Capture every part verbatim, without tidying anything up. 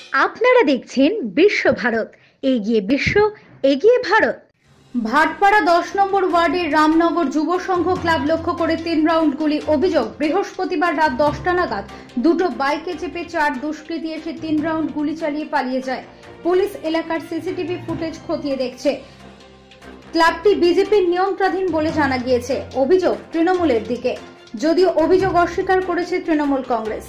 আপনারা দেখছেন বিশ্বভারত, এগিয়ে বিশ্ব, এগিয়ে ভারত। ভাটপাড়া দশ নম্বর ওয়ার্ডের রামনগর যুব সংঘ ক্লাব লক্ষ্য করে তিন রাউন্ড গুলি। অভিযোগ, বৃহস্পতিবার রাত দশটা নাগাদ দুটো বাইকে চেপে চার দুষ্কৃতী এসে তিন রাউন্ড গুলি চালিয়ে পালিয়ে যায়। পুলিশ এলাকার সিসিটিভি ফুটেজ খতিয়ে দেখছে। ক্লাবটি বিজেপির নিয়ন্ত্রণাধীন বলে জানা গিয়েছে। অভিযোগ তৃণমূলের দিকে, যদিও অভিযোগ অস্বীকার করেছে তৃণমূল কংগ্রেস।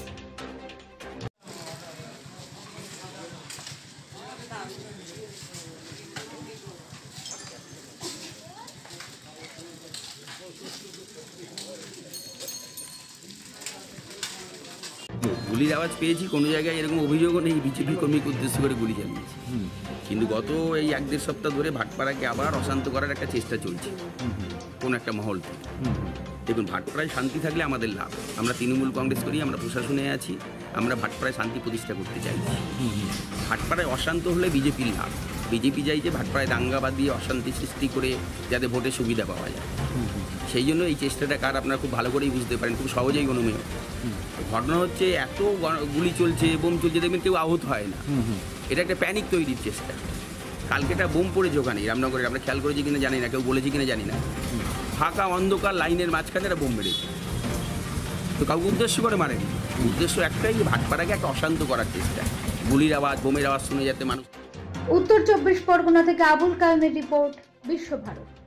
গুলির আওয়াজ পেয়েছি, কোনো জায়গায় এরকম অভিযোগও নেই বিজেপি কর্মীকে উদ্দেশ্য করে গুলি চালিয়েছে। কিন্তু গত এই এক দেড় সপ্তাহ ধরে ভাটপাড়াকে আবার অশান্ত করার একটা চেষ্টা চলছে কোন একটা মহল থেকে। দেখুন, ভাটপাড়ায় শান্তি থাকলে আমাদের লাভ। আমরা তৃণমূল কংগ্রেস করি, আমরা প্রশাসনে আছি, আমরা ভাটপাড়ায় শান্তি প্রতিষ্ঠা করতে চাইছি। ভাটপাড়ায় অশান্ত হলে বিজেপির লাভ। বিজেপি চাইছে ভাটপাড়ায় দাঙ্গাবাদ দিয়ে অশান্তি সৃষ্টি করে যাতে ভোটের সুবিধা পাওয়া যায়। সেই জন্য এই চেষ্টাটা কার আপনারা খুব ভালো করেই বুঝতে পারেন, খুব সহজেই অনুমেয়। ঘটনা হচ্ছে এত গুলি চলছে, বোম চলছে, দেখবেন কেউ আহত হয় না। এটা একটা প্যানিক তৈরির চেষ্টা। কালকে একটা বোম পড়েছে ওখানে রামনগরে, আমরা খেয়াল করেছি কিনা জানি না, কেউ বলেছি কিনা জানি না। ফাঁকা অন্ধকার লাইনের মাঝখানে একটা বোম মেরেছে, তো কাউকে উদ্দেশ্য করে মারেনি। উদ্দেশ্য একটাই, যে ভাটপাড়াকে একটা অশান্ত করার চেষ্টা। গুলির আওয়াজ, বোমের আওয়াজ শুনে যাতে মানুষ। উত্তর চব্বিশ পরগনা থেকে আবুল কালামের রিপোর্ট, বিশ্বভারত।